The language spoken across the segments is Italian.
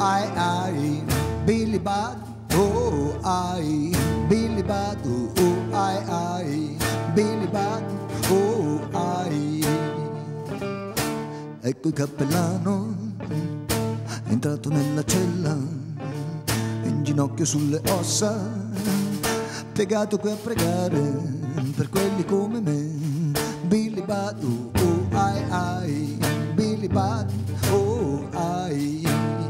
ai ai, Billy Budd, oh ai, Billy Budd, oh ai ai, Billy Budd, oh ai. Ecco il cappellano, è entrato nella cella, in ginocchio sulle ossa, piegato qui a pregare per quelli come me. Billy Budd, oh ai ai, Billy Budd, oh ai.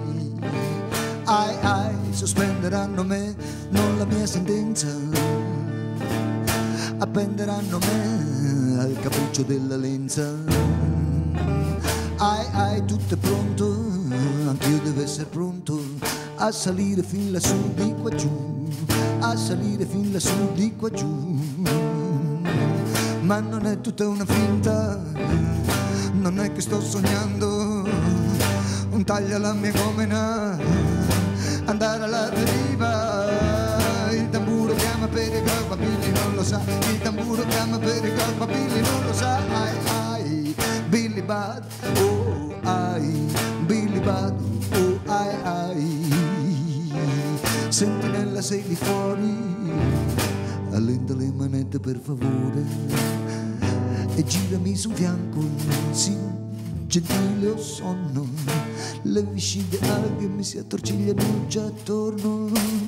Ai ai, sospenderanno me, non la mia sentenza, appenderanno me al capriccio della lenza. Ai ai, tutto è pronto, anch'io devo essere pronto a salire fin lassù di qua giù, a salire fin lassù di qua giù. Ma non è tutta una finta, non è che sto sognando un taglio alla mia gomena, andare alla deriva. Il tamburo chiama per i colpabili, non lo sa, il tamburo chiama per i colpabili, non lo sa. Ai ai, Billy Budd, oh ai, Billy Budd, oh ai ai. Sentinella sei lì fuori, allenta le manette per favore e girami su un fianco, sì, gentile ho sonno, le viscide alghe mi si attorcigliano già attorno.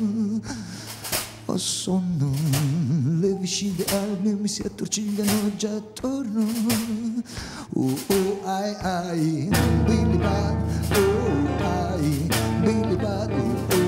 Ho sonno, le viscide alghe mi si attorcigliano già attorno. Oh oh ai ai, Billy Budd, oh ai, Billy Budd, oh.